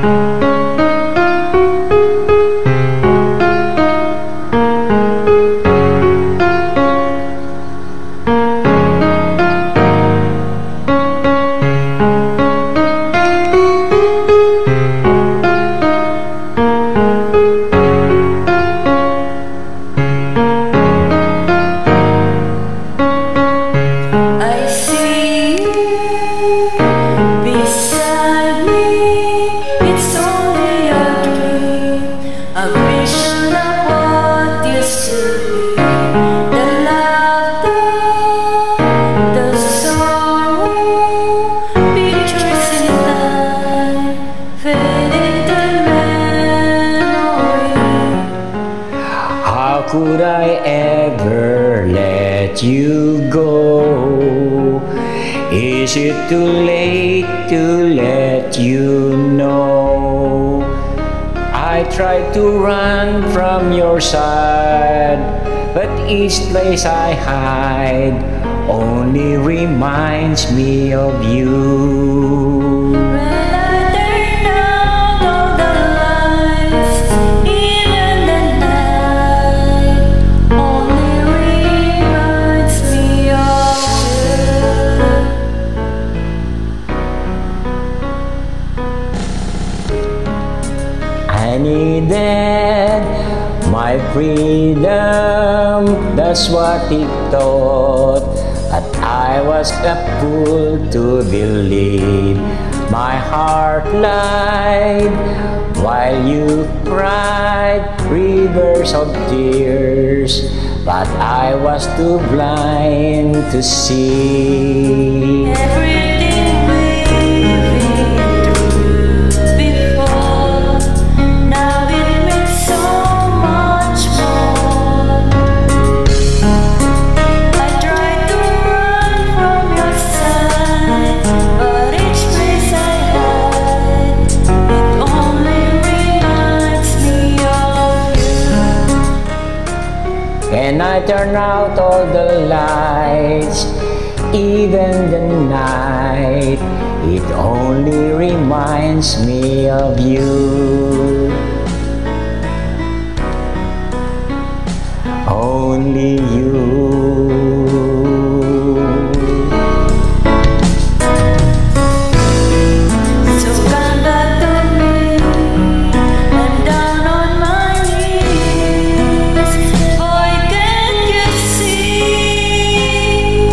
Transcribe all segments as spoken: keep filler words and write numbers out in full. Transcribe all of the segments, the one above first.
Could I ever let you go? Is it too late to let you know? I tried to run from your side, but each place I hide only reminds me of you. I needed my freedom, that's what it thought. But I was a fool to believe my heart lied, while you cried rivers of tears. But I was too blind to see everything we've been through before. Now it means so much more. I tried to run from your side, but each place I hide, it only reminds me of you. Can I turn out all the lights, even the night? It only reminds me of you. Only you. So come back to me, I'm down on my knees. Boy, can't you see?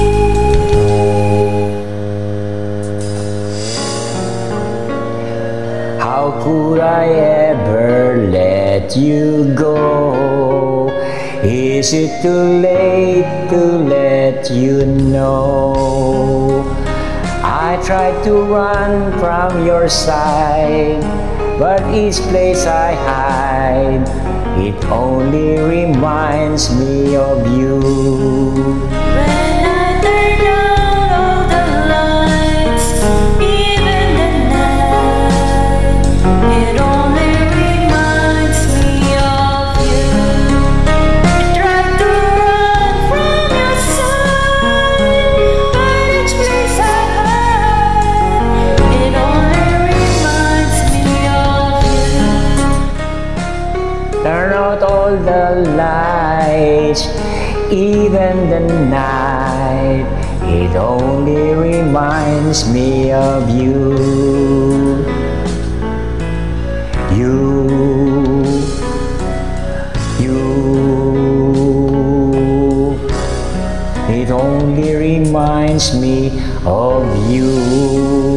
How could I ever let you go? Is it too late to let you know? I tried to run from your side, but each place I hide, it only reminds me of you. When I turn out all the lights, even the night, it only reminds me of you. I tried to run from your side, but each place I hide, it only reminds me of you. Turn out all the lights, even the night, it only reminds me of you. You, you, it only reminds me of you.